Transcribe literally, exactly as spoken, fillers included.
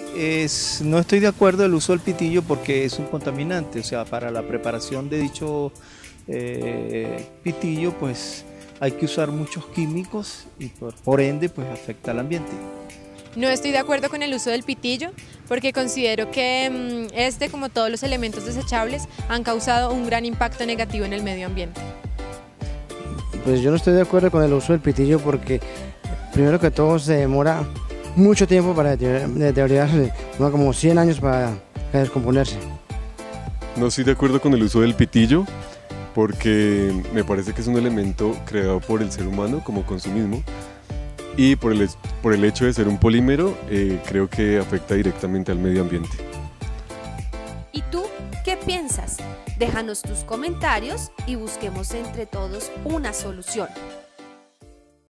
es, no estoy de acuerdo el uso del pitillo porque es un contaminante, o sea, para la preparación de dicho eh, pitillo, pues hay que usar muchos químicos y por, por ende, pues afecta al ambiente. No estoy de acuerdo con el uso del pitillo porque considero que mmm, este, como todos los elementos desechables, han causado un gran impacto negativo en el medio ambiente. Pues yo no estoy de acuerdo con el uso del pitillo porque primero que todo se demora mucho tiempo para deteriorarse, como cien años para descomponerse. No estoy de acuerdo con el uso del pitillo porque me parece que es un elemento creado por el ser humano como consumismo y por el, por el hecho de ser un polímero eh, creo que afecta directamente al medio ambiente. ¿Y tú qué piensas? Déjanos tus comentarios y busquemos entre todos una solución.